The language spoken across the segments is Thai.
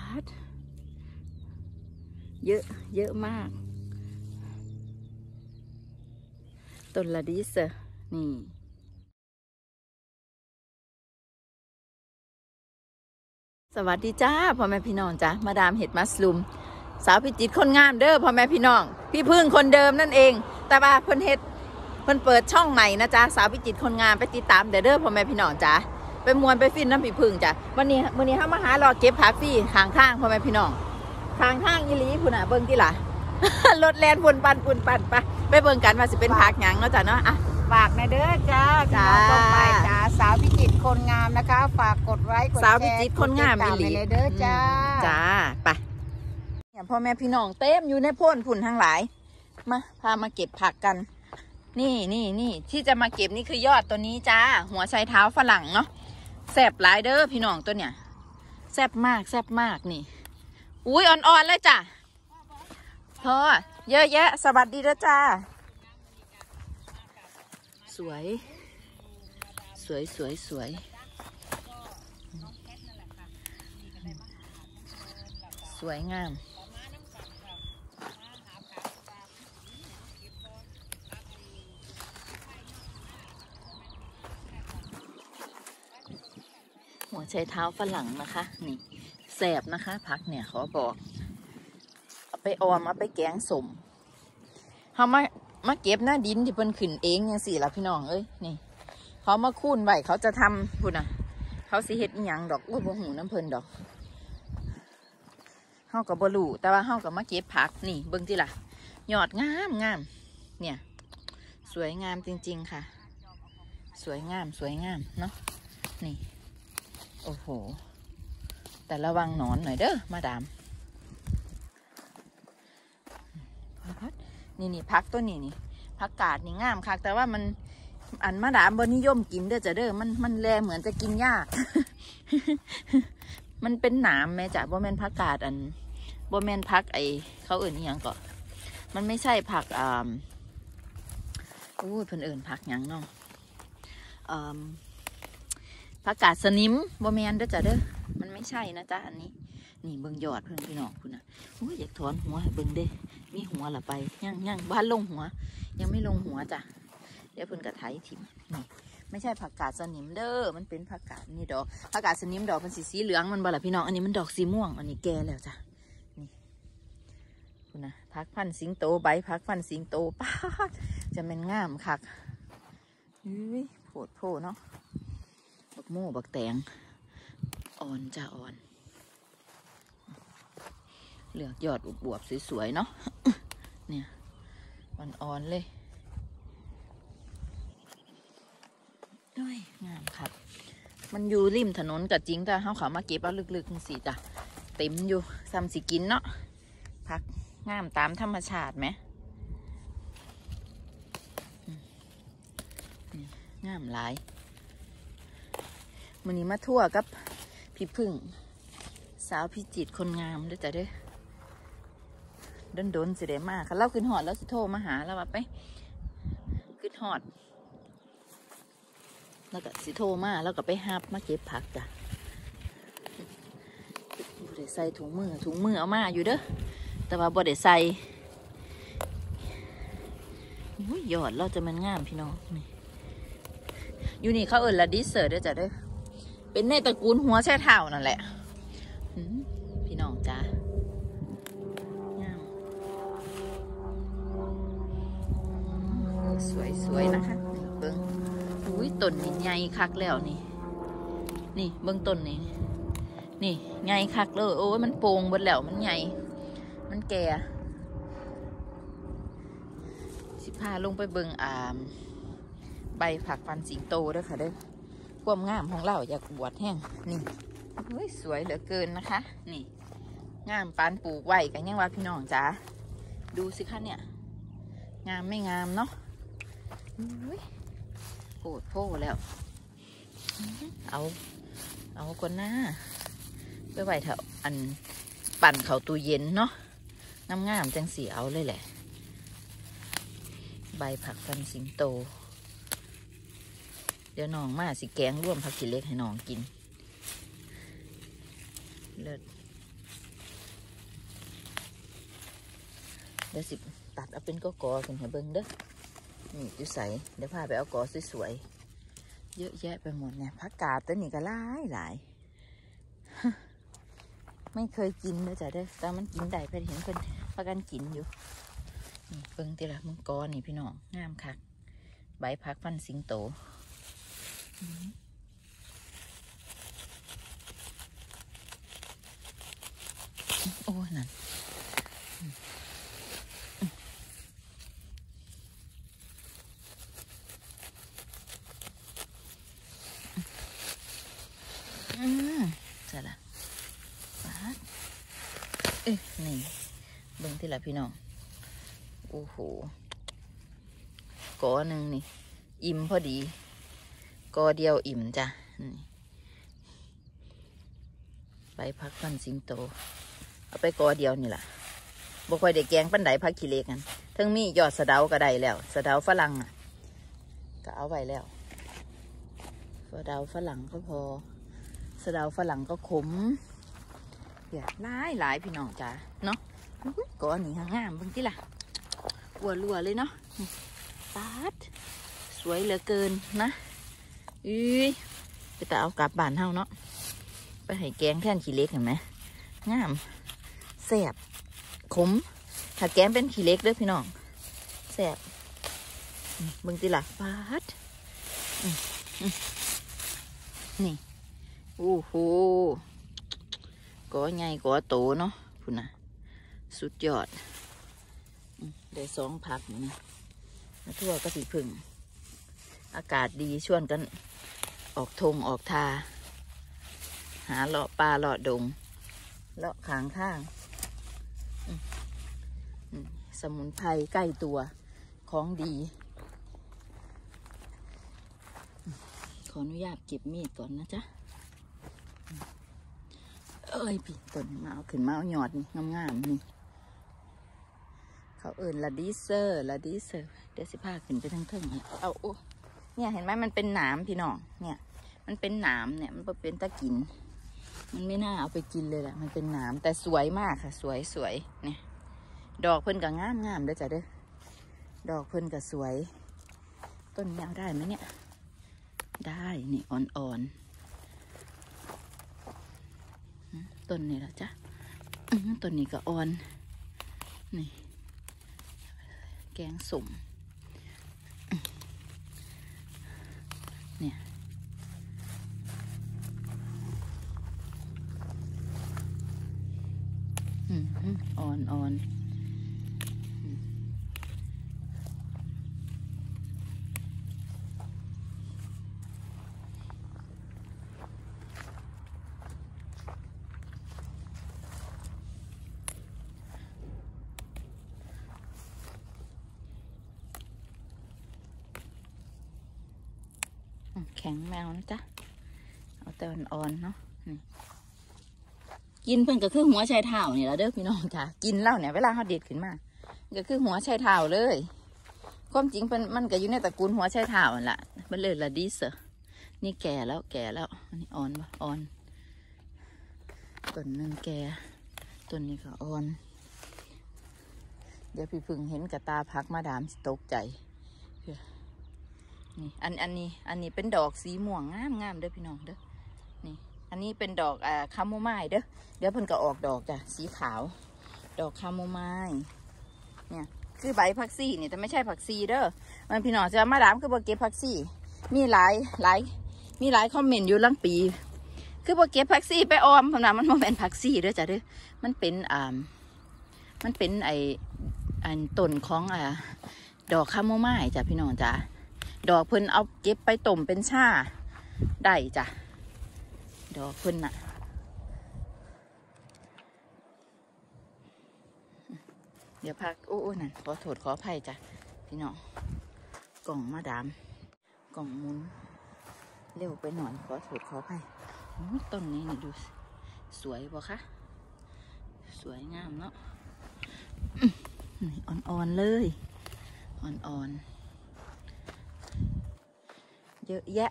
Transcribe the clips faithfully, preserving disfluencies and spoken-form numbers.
ดเยอะเยอะมากต้นละดิสนี่สวัสดีจ้าพ่อแม่พี่น้องจ้ามาดามเห็ดมัสลูมสาวพิจิตรคนงามเด้อพ่อแม่พี่น้องพี่พึ่งคนเดิมนั่นเองแต่ว่าเพิ่นเห็ดเพิ่นเปิดช่องใหม่นะจ้าสาวพิจิตรคนงามไปติดตามเด้อเด้อพ่อแม่พี่น้องจ้าไปมวนไปฟินน้ำพี่พึ่งจ้าวันนี้วันนี้เขามาหารอเก็บผักฟรีข้างทางพ่อแม่พี่น้องข้างทางอีหลีพุ่นอ่ะเบิ่งที่ล่ะ รถแลนปุ่นปันปุ่นปันไปไปเบิ่งกันว่าสิเป็นผักหยังเนาะจ้าเนาะอ่ะฝากในเด้อจ้าจ้าต่อไปจ้าสาวพิจิตรคนงามนะคะฝากกดไลค์กดแชร์สาวพิจิตรคนงามอีหลีในเด้อจ้าจ้าไปเนี่ยพ่อแม่พี่น้องเต็มอยู่ในโพ่นผุ่นทั้งหลายมาพามาเก็บผักกันนี่นี่นี่ที่จะมาเก็บนี่คือยอดตัวนี้จ้าหัวไชเท้าฝรั่งเนาะแซ่บหลายเด้อพี่น้องตัวเนี่ยแซ่บมากแซ่บมากนี่อุ้ยอ่อนๆเลยจ้าพ่อเยอะแยะสวัสดีเด้อจ้าสวยสวยสวยสวยสวยงามหัวไชเท้าฝรั่งนะคะนี่แสบนะคะผักเนี่ยขอบอกเอาไปออมเอาไปแกงสมเขามามาเก็บหน้าดินที่เพิ่นขึ้นเองอย่างสี่ละพี่น้องเอ้ยนี่เขามาคูนไว้เขาจะทำพูดนะเขาสิเฮ็ดอีหยังดอกโอ้บ่หูน้ำเพิ่นดอกเฮากับบลูแต่ว่าเฮากับมาเก็บผักนี่เบิ่งที่ล่ะยอดงามงามเนี่ยสวยงามจริงๆค่ะสวยงามสวยงามเนาะนี่โอ้โหแต่ระวังหนอนหน่อยเด้อมาดามนี่นี่พักตัวนี้นี่ผักกาดนี่งามค่ะแต่ว่ามันอันมาดามบนิยมกินเด้อจ้ะเด้อมันมันแลเหมือนจะกินยาก มันเป็นหนามแม่จ้ะบ่แม่นผักกาดอันบ่แม่นผักไอเขาเอื่นนี่ยังก่อมันไม่ใช่ผักอ่าอู้เพิ่นเอื่นผักหยังเนาะอ่าผักกาดสนิมบ่แม่นเด้อจ้ะเด้อมันไม่ใช่นะจ๊ะอันนี้นี่เบิ่งยอดเพิ่นพี่น้องคุณน่ะโอ้ยอยากถอนหัวให้เบิ่งเด้มีหัวละไปยังยังบ้านลงหัวยังไม่ลงหัวจ้ะเดี๋ยวเพิ่นกระไถถิ่มนี่ไม่ใช่ผักกาดสนิมเด้อมันเป็นผักกาดนี่ดอกผักกาดสนิมดอกมันสีสีเหลืองมันบ่ล่ะพี่น้องอันนี้มันดอกสีม่วงอันนี้แก่แล้วจ้ะนี่คุณนะผักพันสิงโตใบผักพันสิงโตป้าจะเป็นงามคักอุ้ยโผดโผเนาะบักโม่บักแตงอ่อนจ้ะอ่อนเหลือกยอดบวบๆสวยๆเนาะเนี่ยอ่อนๆเลยด้วยงามครับมันอยู่ริมถนนกับจริงแต่เขาเขามาเก็บเอาลึกๆสิจ้ะเต็มอยู่ซ้ำสิกินเนาะพักงามตามธรรมชาติไหมงามหลายมื้อนี้มาทั่วกับพี่พึ่งสาวพิจิตรคนงามด้วยจ้ะเด้อโดนๆสิเดมากค่ะเล่าขึ้นหอดแล้วสิโทรมาหาแล้วว่าไปขึ้นหอดแล้วก็สิโทรมาแล้วก็ไปหับมาเก็บผักจ้ะบ่ได้ใส่ถุงมือถุงมือเอามาอยู่เด้อแต่ว่าบ่ได้ใส่ยอดเราจะมันงามพี่น้องนี่อยู่นี่เขาเอิญละดิเซอร์ด้วยจ้ะเด้อเป็นในตระกูลหัวแช่เท้านั่นแหละพี่น้องจ้างามสวยๆนะคะเบิ้งอุ้ยต้นนี่ใหญ่คักแล้วนี่นี่เบิ้งต้นนี่นี่ใหญ่คักเลยโอ้ยมันโป่งหมดแล้วมันใหญ่มันแก่สิพาลงไปเบิ้งอ่าใบผักฟันสิงโตด้วยค่ะเด้อความงามของเราอยากบวชแห้งนี่เฮ้ยสวยเหลือเกินนะคะนี่งามปานปลูกไว้กันยังว่าพี่น้องจ๋าดูสิคะเนี่ยงามไม่งามเนาะโผดโผแล้วเอาเอาคนหน้าไปไว้เถอะอันปั่นเขาตู้เย็นเนาะงามงามจังสีเอาเลยแหละใบผักฟันสิงโตเดี๋ยวน้องมาสิแกงร่วมผักขี้เหล็กให้น้องกินเลิศเดี๋ยวสิตัดเอาเป็นก็กอขึ้นให้เบิ้งเด้อนี่ดูใสเดี๋ยวพาไปเอากอสวยๆเยอะแยะไปหมดเนี่ยผักกาดตัวนี้ก็หลายหลายไม่เคยกินเลยจ้ะเด้อแต่มันกินได้เพื่อนเห็นเพื่อนพากันกินอยู่นี่เบิ้งทีละมึงกอนี่พี่น้องงามคักใบพักฟันสิงโตโอ้นั่นอืมใช่ละเอ๊ะนี่เบิ้งที่ละพี่น้องโอ้โหกอหนึ่งนี่อิ่มพอดีกอเดียวอิ่มจ้ะนี่ใบพักฟันสิงโตเอาไปกอเดียวนี่แหละบ่ค่อยได้แกงปันไดพักขี้เล็กกันทั้งมียอดสะเดาก็ได้แล้วสะเดาฝรั่งอ่ะก็เอาไว้แล้วสะเดาฝรั่งก็พอสะเดาฝรั่งก็ขมเดี๋ยวหลายหลายพี่น้องจ้าเนาะกอนี่งามเบิ่งที่ล่ะวัวรัวเลยเนาะตาดสวยเหลือเกินนะอุ้ยจะแต่เอากลับบ้านเฮาเนาะไปให้แกงแท่นขี้เล็กเห็นไหมงามแซ่บขมถ้าแกงเป็นขี้เล็กเด้อพี่น้องแซ่บเบิ่งติล่ะปาดนี่โอ้โหก้อใหญ่ก้อโตเนาะพุ่นน่ะสุดยอดได้สองผักนี่มาทั่วก็สีพึ่งอากาศดีชวนกันออกทงออกทาหาเลาะปลาเลาะดงเลาะขางข้างสมุนไพรใกล้ตัวของดีขออนุญาตเก็บมีดก่อนนะจ๊ะเอ้ยพี่ต้นมาเอาขึ้นมาเอาหยอดนี่งามๆนี่เขาเอิญลาดิเซอร์ลาดิเซอร์เดี๋ยวสิพาขึ้นไปทั้งเทิงเอาโอ้เนี่ยเห็นไหมมันเป็นหนามพี่น้องเนี่ยมันเป็นหนามเนี่ยมันเป็นตะกินมันไม่น่าเอาไปกินเลยแหละมันเป็นหนามแต่สวยมากค่ะสวยสวยเนี่ยดอกเพิ่นก็งามงามเด้อจ้ะเด้อดอกเพิ่นก็สวยต้นนี้เอาได้ไหมเนี่ยได้นี่อ่อนๆต้นนี้ละจ้ะต้นนี้ก็อ่อนนี่แกงสุ่มเนี่ยอ่อนอ่อนแข็งแมวนะจ๊ะเอาแต่อ่อนๆเนาะกินเพิ่นก็คือหัวไชเท้านี่แหละเด้อพี่น้องจ้ะกินเหล้าเนี่ยเวลาเขาเด็ดขึ้นมาก็คือหัวไชเท้าเลยความจริงเป็นมันก็อยู่ในตระกูลหัวไชเท้านั่นแหละมันเลยละดิเสอนี่แก่แล้วแก่แล้วอันนี้อ่อนปะอ่อนต้นหนึ่งแก่ต้นนี้ก็อ่อนเดี๋ยวพี่พึ่งเห็นกระตาพักมาดามตกใจนี่อันอันนี้อันนี้เป็นดอกสีม่วงงามงามเด้อพี่น้องเด้อนี่อันนี้เป็นดอกอ่าคาโมไมล์เด้อเดี๋ยวเพิ่นก็ออกดอกจ้ะสีขาวดอกคาโมไมล์เนี่ยคือใบผักซี่เนี่ยแต่ไม่ใช่ผักซีเด้อมันพี่น้องจะมาดามคือบ่เก็บผักซี่มีหลายหลายมีหลายคอมเมนต์อยู่ลังปีคือบ่เก็บผักซี่ไปออมเพราะว่ามันมันเป็นผักซี่เด้อจ้ะเด้อมันเป็นอ่ามันเป็นไออันต้นของอ่าดอกคาโมไมล์จ้ะพี่น้องจ้ะดอกเพิ่นเอาเก็บไปต้มเป็นชาได้จ้ะดอกเพิ่นน่ะเดี๋ยวพักโอ้ๆนั่นขอโทษขออภัยจ้ะพี่น้องกล่องมาดามกล่องมุนเร็วไปหน่อยขอโทษขออภัยต้นนี้นี่ดูสวยบ่คะสวยงามเนาะนี่อ่อนๆเลยอ่อนๆเยอะแยะ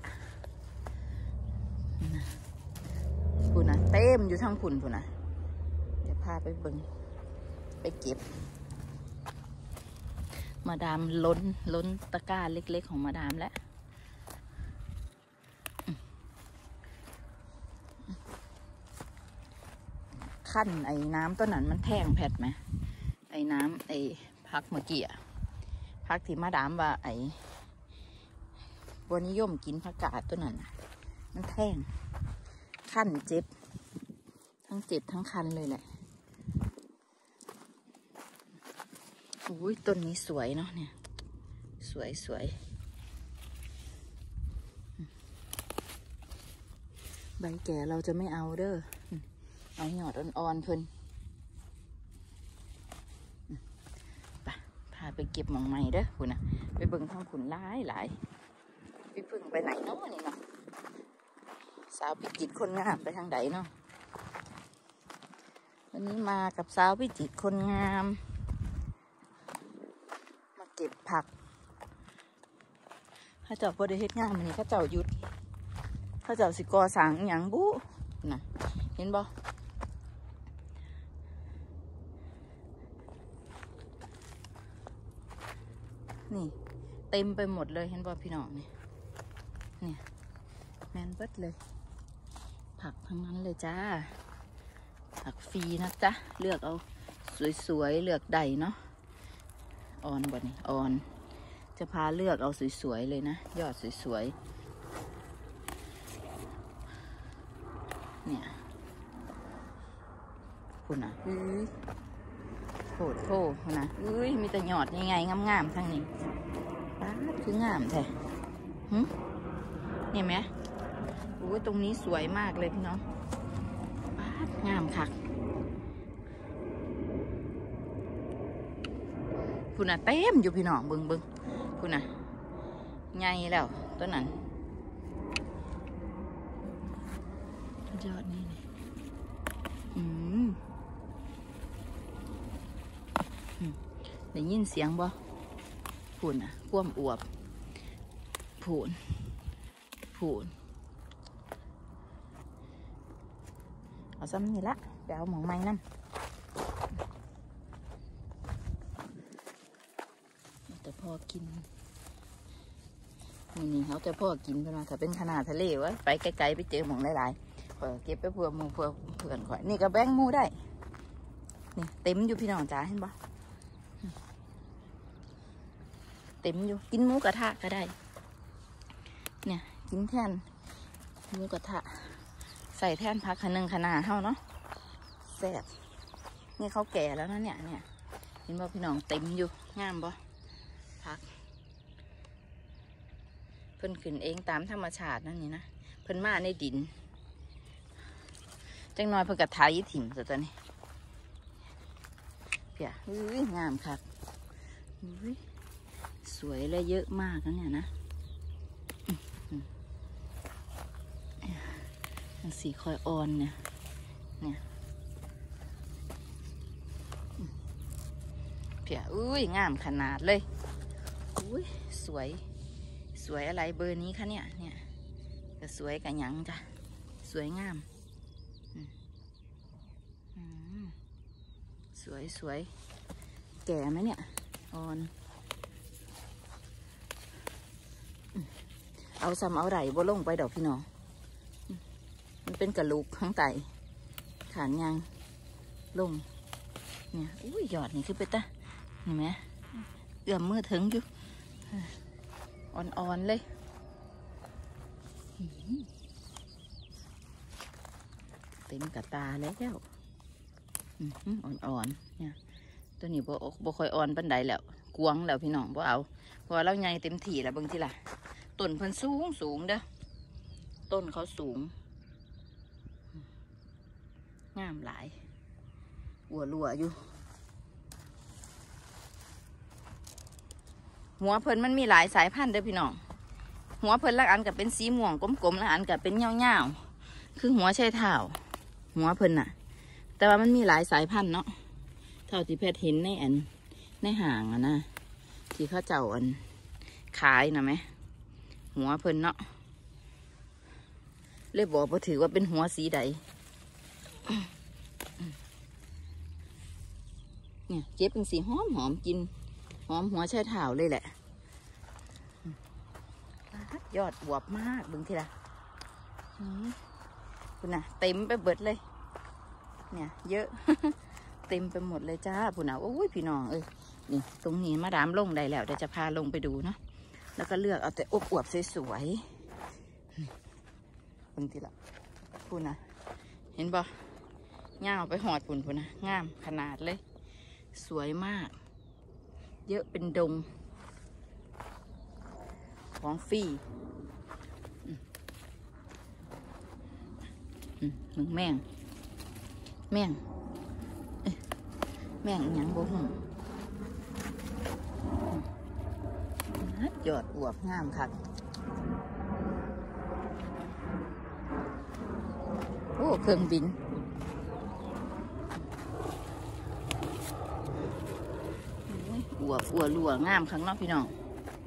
พุ่นนะเต็มอยู่ทั้งพุ่นพุ่นนะเดี๋ยวพาไปเบิ่งไปเก็บมาดามล้นล้นตะกร้าเล็กๆของมาดามแล้วขั้นไอ้น้ำต้นนั้นมันแท่งแผดไหมไอ้น้ำไอ้พักเมื่อกี้อะพักที่มาดามว่าไอ้บนิยมกินผักกาดต้นนั้นมันแท่งขั้นเจ็บทั้งเจ็บทั้งคันเลยแหละอุ้ยต้นนี้สวยเนาะเนี่ยสวยสวยใบแก่เราจะไม่เอาเด้อเอาหยอดอ่อนๆเพิ่นไปพาไปเก็บหม่องใหม่เด้อคุณนะไปเบิ่งทางขุนหลายหลายพี่พึ่งไปไหนเนาะนี่เนาะสาวพิจิตรคนงามไปทางไหนเนาะวันนี้มากับสาวพิจิตรคนงามมาเก็บผักข้าเจ้าพอได้เฮ็ดงานมันนี่ข้าเจ้าหยุดข้าเจ้าสิกอสังหยังบุน่ะเห็นบ่นี่เต็มไปหมดเลยเห็นบ่พี่น้องนี่เนี่ยแมนเบิดเลยผักทั้งนั้นเลยจ้าผักฟรีนะจ๊ะเลือกเอาสวยๆเลือกใดเนาะอ่อนบ่นี่อ่อนจะพาเลือกเอาสวยๆเลยนะยอดสวยๆเนี่ยคุณอ่ะอื้อโผล่โผล่คุณอ่ะอุ้ยมีแต่ยอดยังไงงามๆทั้งนี้ป้าคืองามแท้หึเนี่ยไหมอุ้ยตรงนี้สวยมากเลยพี่น้องป้างามค่ะคุณอ่ะเต็มอยู่พี่น้องเบิ้งเบิ้งคุณอ่ะใหญ่แล้วต้นนั้นยอดนี่เลยอืมได้ยินเสียงบ่ผูนอ่ะคว่ำอวบผูนผูนเอาซ้ำนี่ละเดี๋ยวเอาหมองไม้นั่นแต่พอกินนี่นี่เขาแต่พ่อกินไปมาถ้าเป็นขนาดทะเลวะไปไกลๆไปเจอหมองหลายๆเปิดเก็บไปเพื่อมูเพื่อเพื่อนข่อยนี่ก็แบ่งมูได้นี่เต็มอยู่พี่น้องจ๋าเห็นปะเต็มอยู่กินหมูกระทะก็ได้เนี่ยกินแทนหมูกระทะใส่แทนผักขนึงขนาดเท่าเนาะแซ่บนี่เขาแก่แล้วนะเนี่ยเนี่ยเห็นป่ะพี่น้องเต็มอยู่งามป่ะผักเพิ่นขึ้นเองตามธรรมชาตินั่นนี่นะเพิ่นมาในดินจังน้อยเพิ่นกระทายถิ่มซะตอนนี้เพียอุ้ยงามครับอุ้ยสวยและเยอะมากนะเนี่ยนะสีคอยอ่อนเนี่ยเนี่ยเพียอุ้ยงามขนาดเลยอุ้ยสวยสวยอะไรเบอร์นี้คะเนี่ยเนี่ยก็สวยกับหยังจ้ะสวยงามสวยสวยแก่ไหมเนี่ยอ่อนเอาซ้ำเอาไหลบ่ลงไปดอกพี่น้องมันเป็นกระลูกข้างใต้ขานยางลงเนี่ยอุ้ยหยอดนี่คือไปตะเห็นไหมเอื้อมมือถึงอยู่อ่อนๆเลยเต็มกระตาแล้วอ่อนๆเนี่ยตัวนี้บ่บ่ค่อยอ่อนปันใดแล้วกวงแล้วพี่น้องบ่เอาเพราะเราใหญ่เต็มที่แล้วบางทีล่ะต้นเพิ่นสูงสูงเด้อต้นเขาสูงงามหลายหัวรัวอยู่หัวเพิ่นมันมีหลายสายพันธุ์เด้อพี่น้องหัวเพิ่นละอันกับเป็นสีม่วงกลมๆละอันกับเป็นเงาๆคือหัวใช่เท้าหัวเพิ่นน่ะแต่ว่ามันมีหลายสายพันธุ์เนาะเท่าที่แพทย์เห็นในอันในห่างอะนะที่เขาเจ้าอันขายนะไหมหัวเพิ่นเนาะเลยบอกว่าถือว่าเป็นหัวสีใดเนี่ยเก็บเป็นสีหอมหอมกินหอมหัวไชเท้าเลยแหละยอดอวบมากบึงทีละคุณน่ะเต็มไปเบิดเลยเนี่ยเยอะ เต็มไปหมดเลยจ้าคุณน่ะโอ้ยพี่น้องเอ้ยนี่ตรงนี้มาดามลงได้แล้วเดี๋ยวจะพาลงไปดูเนาะแล้วก็เลือกเอาแต่อบอวบสวยๆบึงทีละคุณน่ะเห็นบ่ง่ามไปหอดปุ่นปุ่นนะงามขนาดเลยสวยมากเยอะเป็นดงของฟรีมึงแม่งแม่งแม่งยังบ่หุ่ยอดอวบงามค่ะโอ้เครื่องบินอวบอวบรัวงามข้างนอกพี่น้อง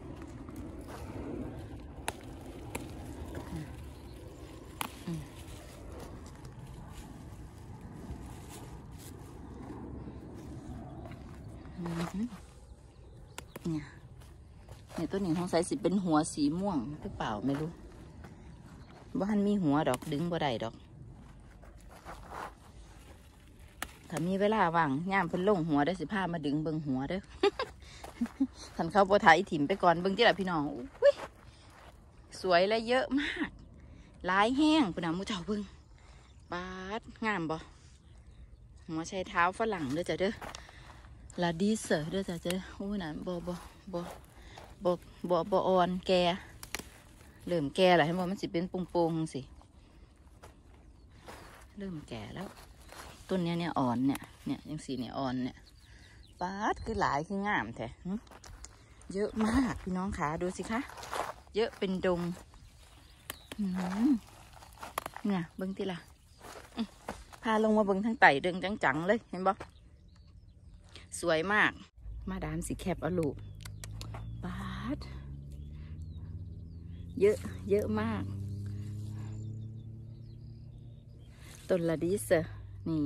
เนี่ยเนี่ยตัวนี้ของสายสิเป็นหัวสีม่วงหรือเปล่าไม่รู้บ้านมีหัวดอกดึงบ่ได้ดอกถ้ามีเวลาว่างย่ามเพิ่นลงหัวได้สิพามาดึงเบิ่งหัวเด้อ ขันเข้าปะไถถิ่มไปก่อนเบิ่งที่ละพี่น้องอุ้ยสวยและเยอะมากลายแห้งปุ่นน่ะมูเจ้าเบิ่งบาดงามบ่หัวใช้เท้าฝรั่งเด้อจ้ะเด้อลาดีเซอร์เด้อจ้ะเด้อโอ้ยน่ะบ่บ่บ่บ่บ่บ่อ่อนแก่เริ่มแก่แล้วเห็นบ่มันสิเป็นโป่งๆสิเริ่มแก่แล้วต้นเนี้ยเนี่ยอ่อนเนี่ยเนี่ยยังสีเนี่ยอ่อนเนี่ยปาดคือหลายคืองามแท้เยอะมากพี่น้องขาดูสิคะเยอะเป็นดงเนี่ยเบิ้งทีละพาลงมาเบิ้งทั้งไต่เดิงจังๆเลยเห็นบ่สวยมากมาดามสีแคบเอาลูกปาดเยอะเยอะมากต้นละดิเซอร์นี่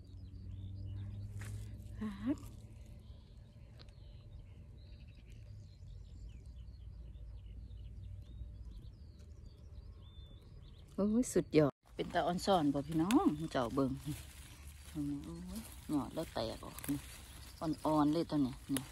โอ้ยสุดยอดเป็นตาอ่อนซ่อนบ่พี่น้องเจ้าเบิ่งหยอดแล้วแตกออกอ่อนๆเลยตัวเนี้ยเนี่ย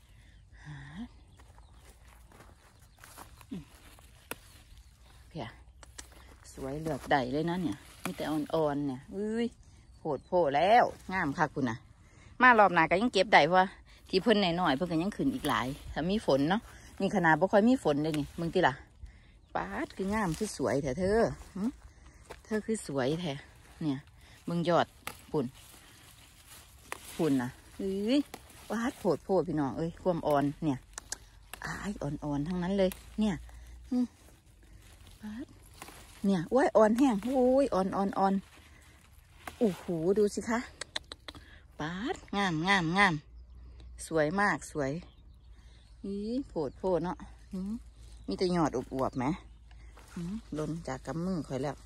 เพียสวยเหลือกใดเลยนะเนี่ยมีแต่อ่อนๆเนี่ยอุ้ยโผดโผล่แล้วงามค่ะคุณนะมารอบหน้าก็ยังเก็บได้เพราะว่าที่เพิ่นหน่อยๆเพิ่นก็ยังขึ้นอีกหลายถ้ามีฝนเนาะนี่ขนาดบ่ค่อยมีฝนเลยนี่มึงติล่ะปาดคืองามคือสวยแท้เธอเธอคือสวยแท้เนี่ยมึงยอดปุ่นปุ่นนะเอ้ยปาดโผดโผล่พี่น้องเอ้ยความอ่อนเนี่ยอ้ายอ่อนๆทั้งนั้นเลยเนี่ยปาดเนี่ยโอ้ยอ่อนแห้งโอ้ยอ่อนอ่อนอ่อนโอ้โหดูสิคะปาดงามงามงามสวยมากสวยอีโผดโผดเนาะมีแต่หยอดอวบๆไหมหล่นจากกำมือคอยแล้ว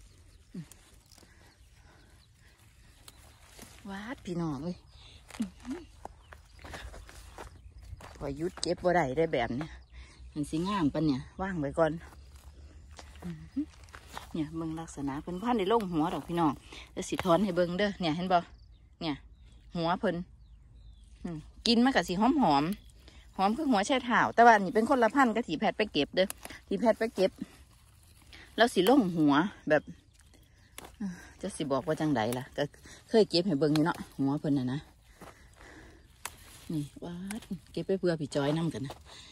วาดพี่น้องเลยพอยุดเก็บบ่ได้ได้แบบเนี้ยมันสิงามปะเนี่ยว่างไว้ก่อนเนี่ยเบิ่งลักษณะเพิ่นพันในลงหัวดอกพี่น้องจะสิทอนให้เบิ่งเด้อเนี่ยเห็นบ่เนี่ยหัวเพิ่นกินมากับสีหอมหอมหอมคือหัวไชเท้าแต่ว่านี่เป็นคนละพันธุ์กับถีแพทย์ไปเก็บเด้อถีแพทย์ไปเก็บแล้วสีลงหัวแบบจะสิบอกว่าจังไดล่ะก็เคยเก็บให้เบิ่งอยู่เนาะหัวเพิ่นน่ะนะนี่ว้าเก็บไปเพื่อพี่จอยนำกันนะ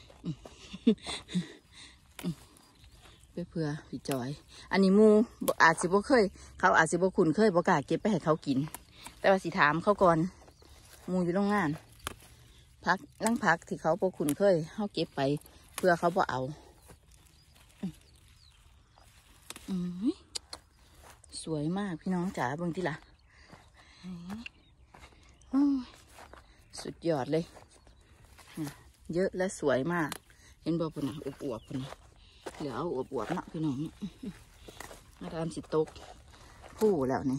ไปเพื่อพี่จอยอันนี้มูอาจสิบ่เคยเขาอาจสิบ่คุ้นเคยบ่กล้าเก็บไปให้เขากินแต่ว่าสิถามเขาก่อนมูอยู่โรงงานพักนั่งพักที่เขาบ่คุ้นเคยเขาเก็บไปเพื่อเขาบ่เอาอืมสวยมากพี่น้องจ๋าเบิ่งที่ละสุดยอดเลยเยอะและสวยมากเห็นบ่ปุ่นนะอวบๆปุ่นเหลือเอาอวบๆนะพี่น้องอาดามสิตกผู้แล้วนี่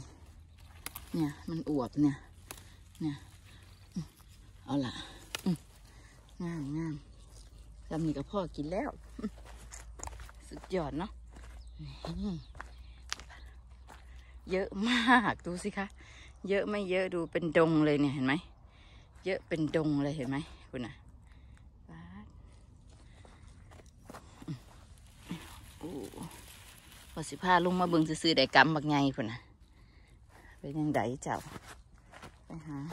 เนี่ยมันอวบเนี่ยเนี่ยเอาล่ะงามงามทำนี่กับพ่อกินแล้ว สุดยอดเนาะเยอะมากดูสิคะเยอะไม่เยอะดูเป็นดงเลยเนี่ยเห็นไหมเยอะเป็นดงเลยเห็นไหมคุณน่ะโอ้พอสิพาลุงมาเบิ่งซื้อๆได้กำบักไงคุณน่ะเป็นยังไงเจ้าไปหา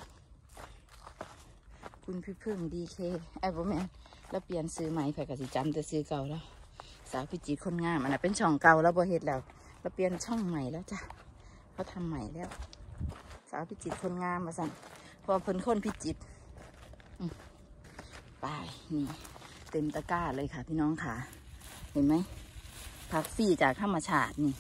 คุณพี่พึ่งดีเคไอ้บ่แม่นแล้วเปลี่ยนซื้อใหม่ไผกสิจำแต่ซื้อเก่าแล้วสาวพิจิตรคนงามอันนั้นเป็นช่องเก่าแล้วบ่เฮ็ดแล้วเราเปลี่ยนช่องใหม่แล้วจ้ะเขาทำใหม่แล้วสาวพิจิตรคนงามมาสั่งพอเพิ่นคนพิจิตรไปนี่เต็มตะกร้าเลยค่ะพี่น้องค่ะเห็นไหมผักฟรีจากธรรมชาตินี่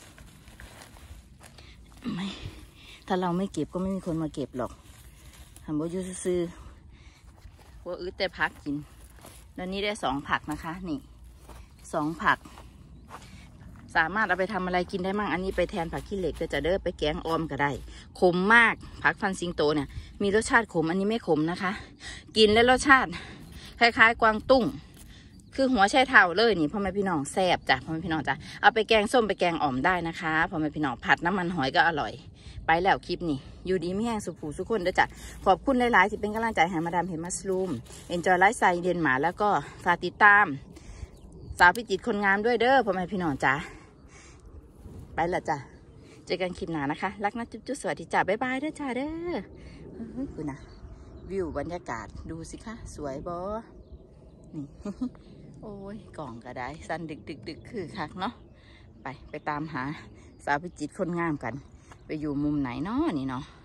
ไม่ถ้าเราไม่เก็บก็ไม่มีคนมาเก็บหรอกทำบ่อยู่ซื้อว่าอึดแต่ผักกินแล้วนี่ได้สองผักนะคะนี่สองผักสามารถเอาไปทำอะไรกินได้มั่งอันนี้ไปแทนผักขี้เหล็กก็จะเด้อไปแกงออมก็ได้ขมมากผักฟันซิงโตเนี่ยมีรสชาติขมอันนี้ไม่ขมนะคะกินแล้วรสชาติคล้ายๆกวางตุ้งคือหัวไชเท้าเลยนี่พ่อแม่พี่น้องแซ่บจ้ะพ่อแม่พี่น้องจ้ะเอาไปแกงส้มไปแกงอ่อมได้นะคะพ่อแม่พี่น้องผัดน้ำมันหอยก็อร่อยไปแล้วคลิปนี้อยู่ดีไม่แห้งสุขูสุขคนเด้อจ้ะขอบคุณหลายๆที่เป็นกำลังใจให้มาดามเห็นมัสลูมเอ็นจอยไลฟ์สไตล์เดนหมาแล้วก็ฝากติดตามสาวพิจิตรคนงามด้วยเด้อพ่อแม่พี่น้องจ้ะไปละจ้ะเจอกันคลิปหน้านะคะรักนะจุ๊บจุ๊บสวัสดีจ้ะบ๊ายบายเด้อจ้ะเด้อคุณนะวิวบรรยากาศดูสิคะสวยบอนี่ โอ้ยกล่องก็ได้สั้นดึกดึกดึกคือคักเนาะไปไปตามหาสาวพิจิตรคนงามกันไปอยู่มุมไหนเนาะนี่เนาะ